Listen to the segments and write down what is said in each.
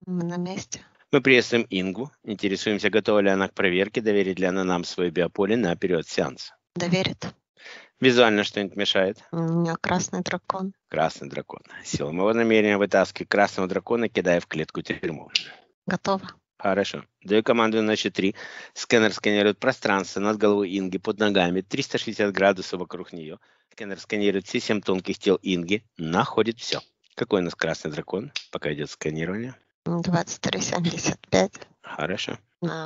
Мы на месте. Мы приветствуем Ингу. Интересуемся, готова ли она к проверке, доверит ли она нам свое биополе на период сеанса. Доверит. Визуально что-нибудь мешает? У меня красный дракон. Красный дракон. Сила моего намерения вытаскивай красного дракона, кидая в клетку тюрьму. Готово. Хорошо. Даю команду на счет 3. Сканер сканирует пространство над головой Инги, под ногами, 360 градусов вокруг нее. Сканер сканирует все 7 тонких тел Инги, находит все. Какой у нас красный дракон, пока идет сканирование? 23,75. Хорошо.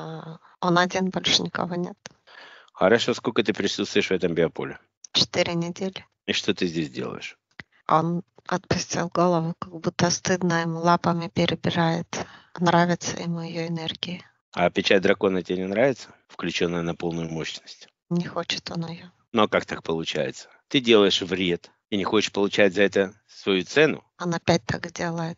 Он один, больше никого нет. Хорошо. Сколько ты присутствуешь в этом биополе? 4 недели. И что ты здесь делаешь? Он отпустил голову, как будто стыдно ему, лапами перебирает. Нравится ему ее энергия. А печать дракона тебе не нравится? Включенная на полную мощность. Не хочет он ее. Но как так получается? Ты делаешь вред и не хочешь получать за это свою цену? Он опять так делает.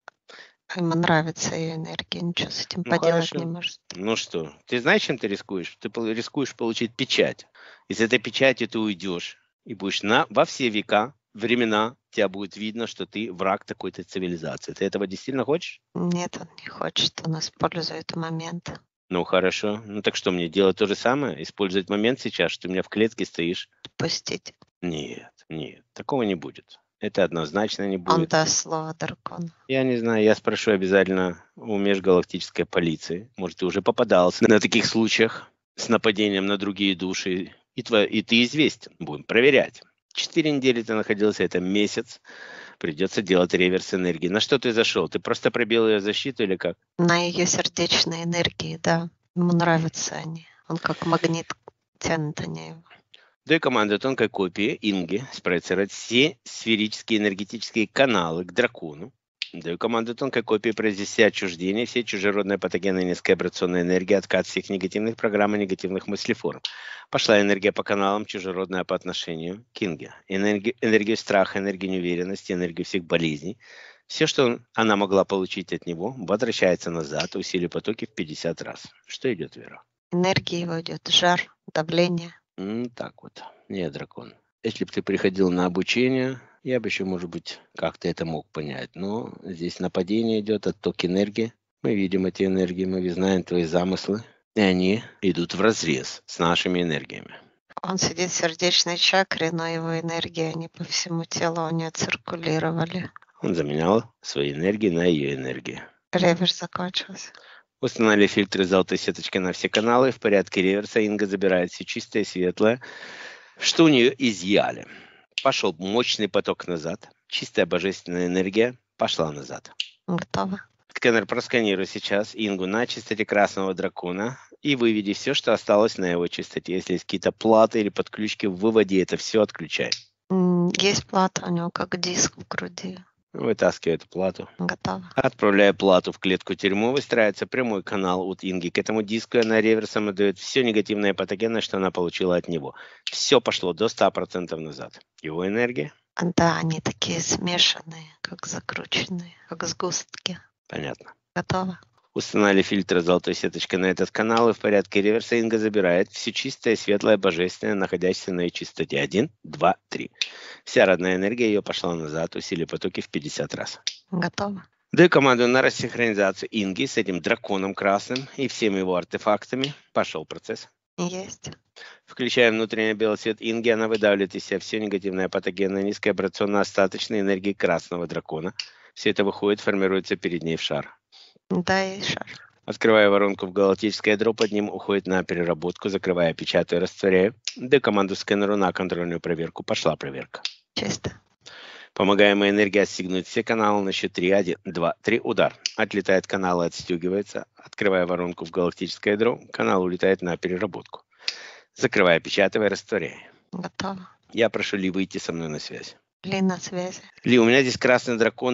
Ему нравится ее энергия, ничего с этим поделать не может. Ну что, ты знаешь, чем ты рискуешь? Ты рискуешь получить печать. Из этой печати ты уйдешь и будешь во все века, времена, тебя будет видно, что ты враг такой-то цивилизации. Ты этого действительно хочешь? Нет, он не хочет, он использует момент. Ну хорошо. Ну так что мне делать то же самое? Использовать момент сейчас, что ты у меня в клетке стоишь? Пустить. Нет, такого не будет. Это однозначно не Он будет. даст слово дракону. Я не знаю, я спрошу обязательно у межгалактической полиции. Может, ты уже попадался на таких случаях с нападением на другие души. И ты известен. Будем проверять. 4 недели ты находился, это месяц. Придется делать реверс энергии. На что ты зашел? Ты просто пробил ее защиту или как? На ее сердечной энергии, да. Ему нравятся они. Он как магнит тянет они его. Даю команду тонкой копии Инги спроецировать все сферические энергетические каналы к дракону. Даю команду тонкой копии произвести отчуждение, все чужеродные патогены низкой вибрационной энергии, откат всех негативных программ и негативных мыслеформ. Пошла энергия по каналам, чужеродная по отношению к Инге. Энергию страха, энергию неуверенности, энергию всех болезней. Все, что она могла получить от него, возвращается назад, усилие потоки в 50 раз. Что идет, Вера? Энергия его идет, жар, давление. Так вот. Нет, дракон. Если бы ты приходил на обучение, я бы еще, может быть, как-то это мог понять. Но здесь нападение идет, отток энергии. Мы видим эти энергии, мы знаем твои замыслы. И они идут вразрез с нашими энергиями. Он сидит в сердечной чакре, но его энергии, они по всему телу у нее циркулировали. Он заменял свои энергии на ее энергии. Реверс закончился. Установили фильтры золотой сеточкой на все каналы. В порядке реверса Инга забирает все чистое, светлое, что у нее изъяли. Пошел мощный поток назад. Чистая божественная энергия пошла назад. Готово. Сканер просканируй сейчас Ингу на чистоте красного дракона и выведи все, что осталось на его чистоте. Если есть какие-то платы или подключки, выводи это все, отключай. Есть плата у него, как диск в груди. Вытаскивай эту плату. Готово. Отправляя плату в клетку тюрьму, выстраивается прямой канал от Инги к этому диску, и она реверсом отдает все негативное патогенное, что она получила от него. Все пошло до 100% назад. Его энергия? Да, они такие смешанные, как закрученные, как сгустки. Понятно. Готово. Установили фильтр золотой сеточкой на этот канал, и в порядке реверса Инга забирает все чистое, светлое, божественное, находящееся на ее чистоте. 1, 2, 3. Вся родная энергия ее пошла назад, усилие потоки в 50 раз. Готово. Даю команду на рассинхронизацию Инги с этим драконом красным и всеми его артефактами. Пошел процесс. Есть. Включая внутренний белый свет Инги, она выдавливает из себя все негативное патогенное, низкоабрационно-остаточные энергии красного дракона. Все это выходит, формируется перед ней в шар. Да, и шар. Открывая воронку в галактическое ядро, под ним уходит на переработку, закрывая, печатаю, растворяю. Даю команду сканеру на контрольную проверку. Пошла проверка. Чисто. Помогаемая энергия отстегнуть все каналы на счет 3. 1, 2, 3. Удар. Отлетает канал и отстегивается. Открывая воронку в галактическое ядро, канал улетает на переработку. Закрывая, печатывая, растворяя. Готово. Я прошу Ли выйти со мной на связь. Ли на связи. Ли, у меня здесь красный дракон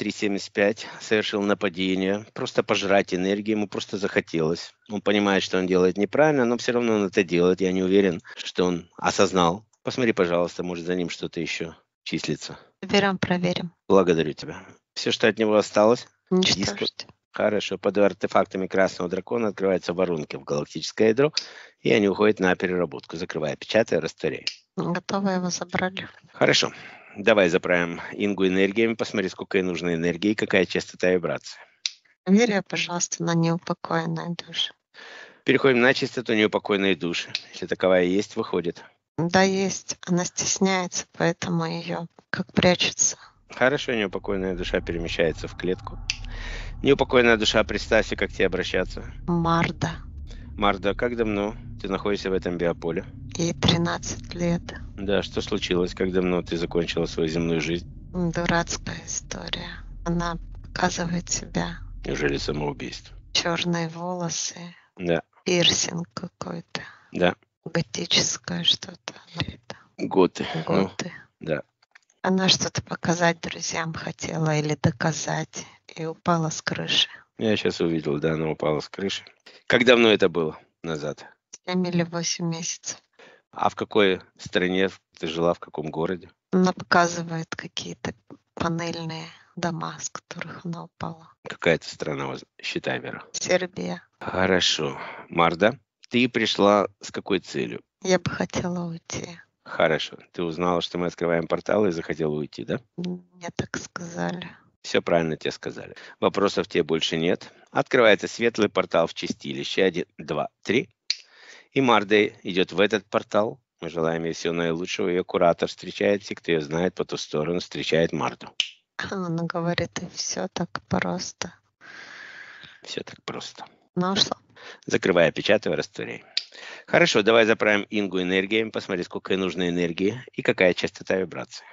2375 совершил нападение. Просто пожрать энергию, ему просто захотелось. Он понимает, что он делает неправильно, но все равно он это делает. Я не уверен, что он осознал. Посмотри, пожалуйста, может за ним что-то еще числится. Берем, проверим. Благодарю тебя. Все, что от него осталось? Уничтожить. Хорошо. Под артефактами красного дракона открываются воронки в галактическое ядро, и они уходят на переработку, закрывая, печатая, растворяя. Готово, его забрали. Хорошо. Давай заправим Ингу энергиями, посмотри, сколько ей нужно энергии и какая частота вибрации. Проверь, пожалуйста, на неупокоенные души. Переходим на чистоту неупокоенной души. Если таковая есть, выходит. Да, есть. Она стесняется, поэтому ее как прячется. Хорошо, неупокоенная душа перемещается в клетку. Неупокоенная душа, представься, как к тебе обращаться. Марда. Марда, как давно ты находишься в этом биополе? Ей 13 лет. Да, что случилось? Как давно ты закончила свою земную жизнь? Дурацкая история. Она показывает себя. Неужели самоубийство? Черные волосы, Да, пирсинг какой-то, да. готическое что-то. Готы. Ну, Готы. да. Она что-то показать друзьям хотела или доказать, и упала с крыши. Я сейчас увидел, да, она упала с крыши. Как давно это было назад? 7 или 8 месяцев. А в какой стране ты жила, в каком городе? Она показывает какие-то панельные дома, с которых она упала. Какая-то страна, считай, Вера. Сербия. Хорошо. Марда, ты пришла с какой целью? Я бы хотела уйти. Хорошо. Ты узнала, что мы открываем портал и захотела уйти, да? Мне так сказали. Все правильно тебе сказали. Вопросов тебе больше нет. Открывается светлый портал в чистилище. 1, 2, 3. И Марда идет в этот портал. Мы желаем ей всего наилучшего. Ее куратор встречает всех, кто ее знает по ту сторону, встречает Марду. Она говорит, и все так просто. Все так просто. Ну что? Закрывай, опечатывай, растворяй. Хорошо, давай заправим Ингу энергией, посмотри, сколько ей нужно энергии и какая частота вибрации.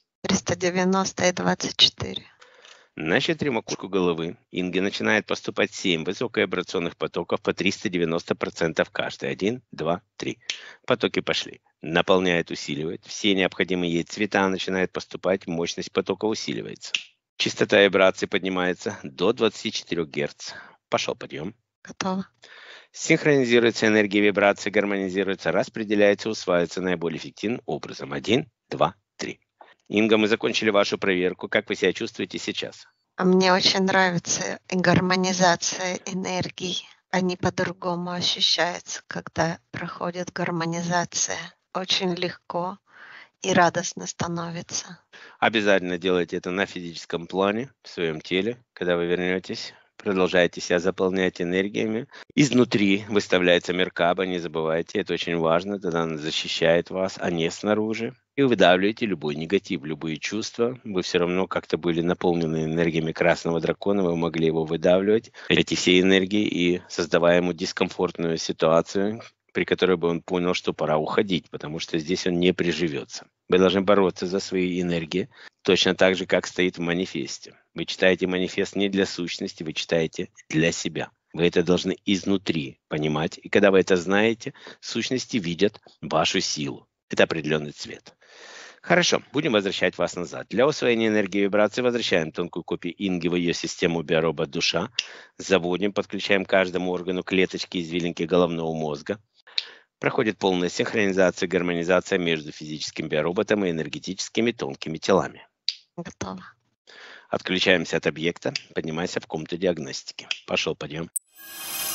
390 и 24. На щитре макушку головы Инге начинает поступать 7 высоковибрационных потоков по 390% каждый. 1, 2, 3. Потоки пошли. Наполняет, усиливает. Все необходимые ей цвета начинают поступать, мощность потока усиливается. Частота вибрации поднимается до 24 Гц. Пошел подъем. Готово. Синхронизируется энергия вибрации, гармонизируется, распределяется, усваивается наиболее эффективным образом. 1, 2, 3. Инга, мы закончили вашу проверку. Как вы себя чувствуете сейчас? А мне очень нравится гармонизация энергий. Они по-другому ощущаются, когда проходит гармонизация. Очень легко и радостно становится. Обязательно делайте это на физическом плане, в своем теле. Когда вы вернетесь, продолжайте себя заполнять энергиями. Изнутри выставляется Меркаба, не забывайте, это очень важно. Тогда она защищает вас, а не снаружи. И вы выдавливаете любой негатив, любые чувства. Вы все равно как-то были наполнены энергиями красного дракона, вы могли его выдавливать, эти все энергии, и создавая ему дискомфортную ситуацию, при которой бы он понял, что пора уходить, потому что здесь он не приживется. Вы должны бороться за свои энергии, точно так же, как стоит в манифесте. Вы читаете манифест не для сущности, вы читаете для себя. Вы это должны изнутри понимать. И когда вы это знаете, сущности видят вашу силу. Это определенный цвет. Хорошо, будем возвращать вас назад. Для усвоения энергии вибрации возвращаем тонкую копию Инги в ее систему биоробот душа. Заводим, подключаем каждому органу клеточки извилинки головного мозга. Проходит полная синхронизация, гармонизация между физическим биороботом и энергетическими тонкими телами. Готово. Отключаемся от объекта, поднимайся в комнату диагностики. Пошел, подъем.